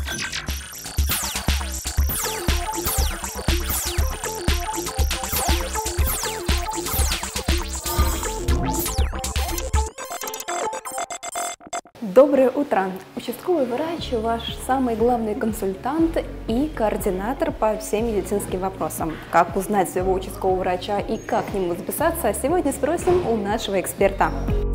Доброе утро! Участковый врач – ваш самый главный консультант и координатор по всем медицинским вопросам. Как узнать своего участкового врача и как к нему записаться, сегодня спросим у нашего эксперта.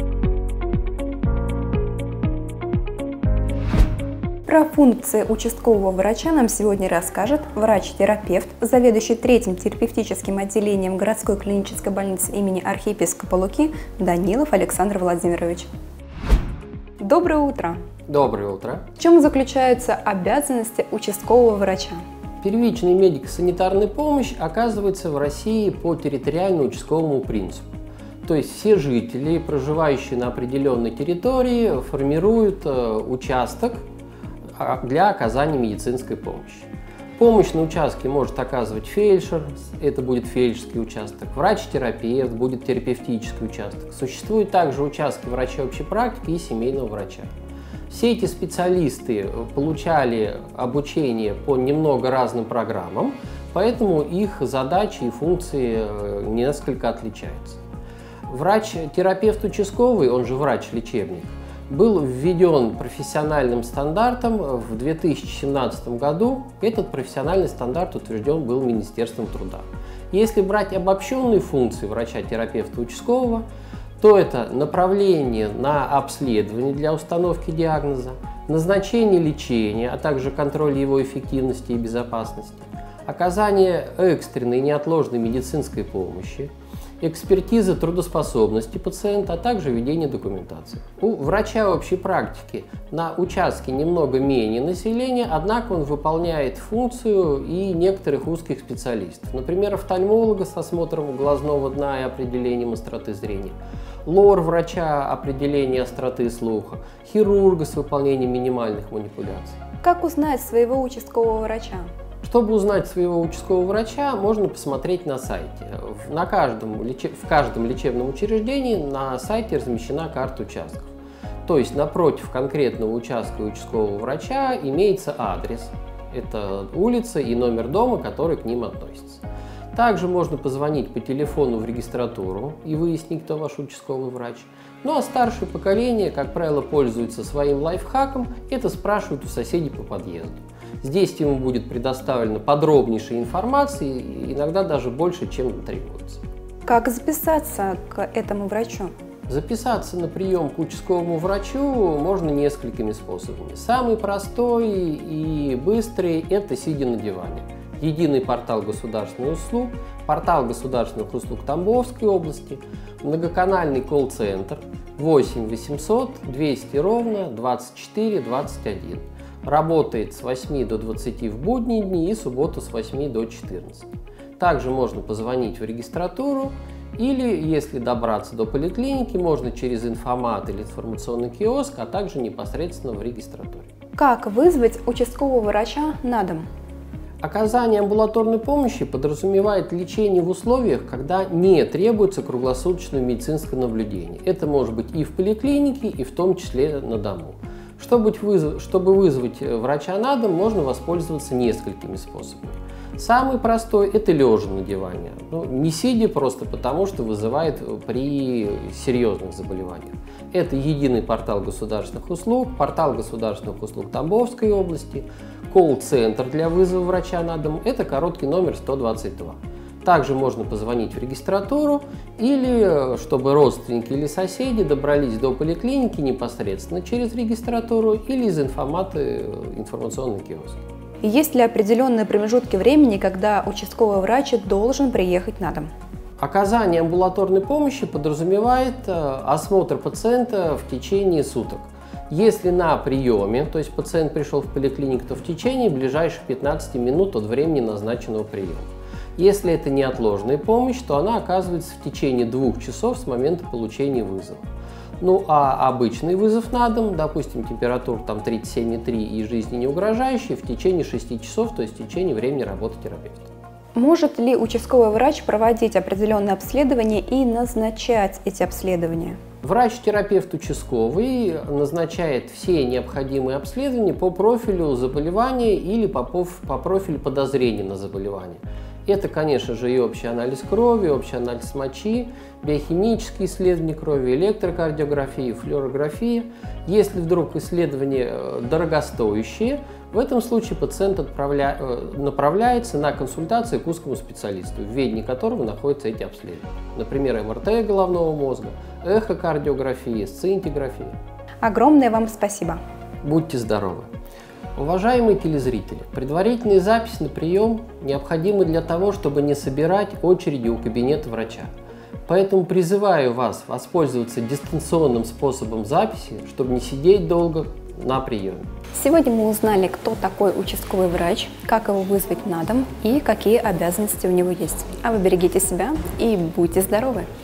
Про функции участкового врача нам сегодня расскажет врач-терапевт, заведующий 3-м терапевтическим отделением городской клинической больницы имени архиепископа Луки Данилов Александр Владимирович. Доброе утро! Доброе утро! В чем заключаются обязанности участкового врача? Первичная медико-санитарная помощь оказывается в России по территориально-участковому принципу. То есть все жители, проживающие на определенной территории, формируют участок для оказания медицинской помощи. Помощь на участке может оказывать фельдшер, это будет фельдшерский участок, врач-терапевт, будет терапевтический участок. Существуют также участки врача общей практики и семейного врача. Все эти специалисты получали обучение по немного разным программам, поэтому их задачи и функции несколько отличаются. Врач-терапевт участковый, он же врач-лечебник, был введен профессиональным стандартом в 2017 году. Этот профессиональный стандарт утвержден был Министерством труда. Если брать обобщенные функции врача-терапевта участкового, то это направление на обследование для установки диагноза, назначение лечения, а также контроль его эффективности и безопасности, оказание экстренной и неотложной медицинской помощи, экспертиза трудоспособности пациента, а также ведение документации. У врача общей практики на участке немного менее населения, однако он выполняет функцию и некоторых узких специалистов. Например, офтальмолога с осмотром глазного дна и определением остроты зрения, лор-врача определение остроты слуха, хирурга с выполнением минимальных манипуляций. Как узнать своего участкового врача? Чтобы узнать своего участкового врача, можно посмотреть на сайте. В каждом лечебном учреждении на сайте размещена карта участков. То есть напротив конкретного участка участкового врача имеется адрес. Это улица и номер дома, который к ним относится. Также можно позвонить по телефону в регистратуру и выяснить, кто ваш участковый врач. Ну а старшее поколение, как правило, пользуется своим лайфхаком, это спрашивают у соседей по подъезду. Здесь ему будет предоставлена подробнейшая информация, иногда даже больше, чем требуется. Как записаться к этому врачу? Записаться на прием к участковому врачу можно несколькими способами. Самый простой и быстрый – это сидя на диване. Единый портал государственных услуг, портал государственных услуг Тамбовской области, многоканальный колл-центр 8 800 200 ровно 24 21. Работает с 8 до 20 в будние дни и субботу с 8 до 14. Также можно позвонить в регистратуру или, если добраться до поликлиники, можно через информат или информационный киоск, а также непосредственно в регистратуре. Как вызвать участкового врача на дом? Оказание амбулаторной помощи подразумевает лечение в условиях, когда не требуется круглосуточное медицинское наблюдение. Это может быть и в поликлинике, и в том числе на дому. Чтобы вызвать врача на дом, можно воспользоваться несколькими способами. Самый простой – это лежа на диване. Не сидя просто потому, что вызывает при серьезных заболеваниях. Это единый портал государственных услуг, портал государственных услуг Тамбовской области, колл-центр для вызова врача на дом – это короткий номер 122. Также можно позвонить в регистратуру или, чтобы родственники или соседи добрались до поликлиники непосредственно через регистратуру или из информата информационный киоск. Есть ли определенные промежутки времени, когда участковый врач должен приехать на дом? Оказание амбулаторной помощи подразумевает осмотр пациента в течение суток. Если на приеме, то есть пациент пришел в поликлинику, то в течение ближайших 15 минут от времени назначенного приема. Если это неотложная помощь, то она оказывается в течение 2 часов с момента получения вызова. Ну а обычный вызов на дом, допустим, температура там 37,3 и жизни не угрожающая, в течение 6 часов, то есть в течение времени работы терапевта. Может ли участковый врач проводить определенные обследования и назначать эти обследования? Врач-терапевт участковый назначает все необходимые обследования по профилю заболевания или по профилю подозрения на заболевание. Это, конечно же, и общий анализ крови, общий анализ мочи, биохимические исследования крови, электрокардиография, флюорография. Если вдруг исследования дорогостоящие, в этом случае пациент направляется на консультацию к узкому специалисту, в ведении которого находятся эти обследования. Например, МРТ головного мозга, эхокардиография, сцинтиграфия. Огромное вам спасибо. Будьте здоровы. Уважаемые телезрители, предварительная запись на прием необходима для того, чтобы не собирать очереди у кабинета врача. Поэтому призываю вас воспользоваться дистанционным способом записи, чтобы не сидеть долго на приеме. Сегодня мы узнали, кто такой участковый врач, как его вызвать на дом и какие обязанности у него есть. А вы берегите себя и будьте здоровы!